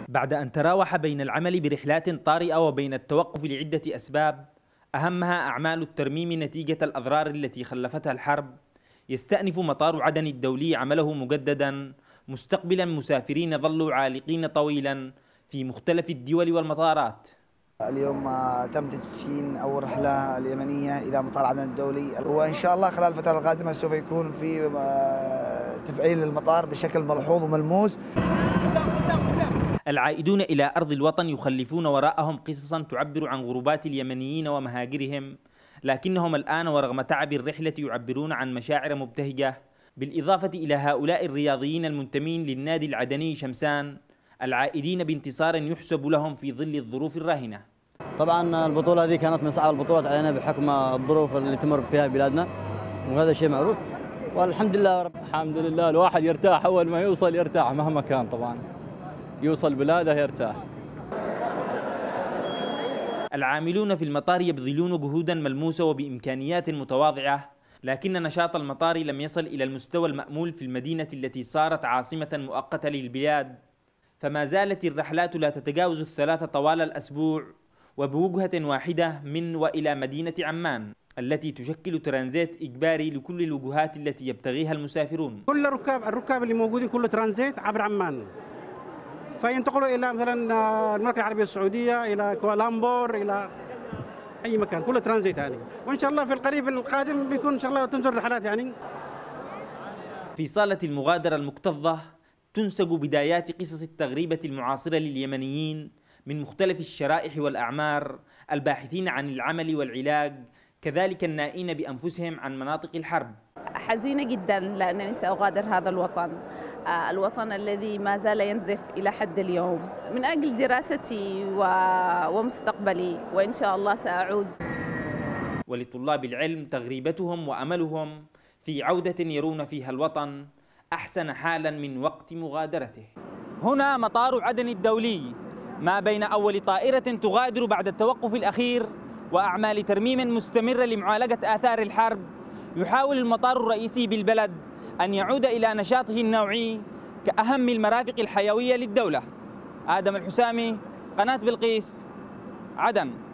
بعد أن تراوح بين العمل برحلات طارئة وبين التوقف لعدة أسباب أهمها أعمال الترميم نتيجة الأضرار التي خلفتها الحرب، يستأنف مطار عدن الدولي عمله مجددا مستقبلا مسافرين ظلوا عالقين طويلا في مختلف الدول والمطارات. اليوم تم تدشين أول رحلة اليمنية إلى مطار عدن الدولي، وإن شاء الله خلال الفترة القادمة سوف يكون في تفعيل المطار بشكل ملحوظ وملموس. العائدون إلى أرض الوطن يخلفون وراءهم قصصا تعبر عن غربات اليمنيين ومهاجرهم، لكنهم الآن ورغم تعب الرحلة يعبرون عن مشاعر مبتهجة، بالإضافة إلى هؤلاء الرياضيين المنتمين للنادي العدني شمسان العائدين بانتصار يحسب لهم في ظل الظروف الراهنة. طبعا البطولة هذه كانت من صعب البطولات علينا بحكم الظروف اللي تمر فيها بلادنا، وهذا شيء معروف والحمد لله رب. الحمد لله الواحد يرتاح، أول ما يوصل يرتاح مهما كان، طبعا يوصل بلاده يرتاح. العاملون في المطار يبذلون جهودا ملموسة وبإمكانيات متواضعة، لكن نشاط المطار لم يصل إلى المستوى المأمول في المدينة التي صارت عاصمة مؤقتة للبلاد، فما زالت الرحلات لا تتجاوز الثلاثة طوال الأسبوع وبوجهة واحدة من وإلى مدينة عمان التي تشكل ترانزيت إجباري لكل الوجهات التي يبتغيها المسافرون. كل الركاب اللي موجودين كله ترانزيت عبر عمان، فينتقلوا إلى مثلا المملكة العربية السعودية، إلى كوالالمبور، إلى أي مكان، كله ترانزيت يعني. وإن شاء الله في القريب القادم بيكون إن شاء الله تنزل رحلات يعني. في صالة المغادرة المكتظة تنسج بدايات قصص التغريبة المعاصرة لليمنيين من مختلف الشرائح والأعمار، الباحثين عن العمل والعلاج، كذلك النائين بأنفسهم عن مناطق الحرب. حزينة جدا لأنني سأغادر هذا الوطن، الوطن الذي ما زال ينزف إلى حد اليوم، من أجل دراستي ومستقبلي، وإن شاء الله سأعود. ولطلاب العلم تغريبتهم وأملهم في عودة يرون فيها الوطن أحسن حالا من وقت مغادرته. هنا مطار عدن الدولي، ما بين أول طائرة تغادر بعد التوقف الأخير وأعمال ترميم مستمرة لمعالجة آثار الحرب، يحاول المطار الرئيسي بالبلد أن يعود إلى نشاطه النوعي كأهم المرافق الحيوية للدولة. آدم الحسامي، قناة بلقيس، عدن.